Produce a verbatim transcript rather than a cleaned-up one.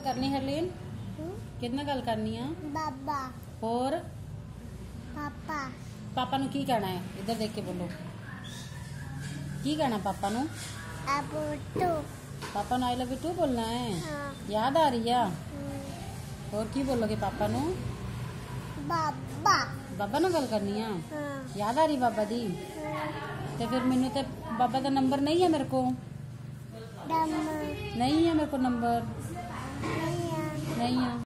करनी हरलीन? कितना गल करनी है? बाबा और पापा पापा नु की कहना है? इधर देख के बोलो, की कहना पापा नु? अब तो पापा नु आई लव यू टू बोलना है। हाँ। याद आ रही है? और की बोलोगे पापा नु? बाबा बाबा नु गल करनी है। हाँ। याद आ रही बाबा दी? तो फिर मैनू तो बाबा का नंबर नहीं है मेरे को, दम नहीं है मेरे को नंबर, नहीं नहीं है।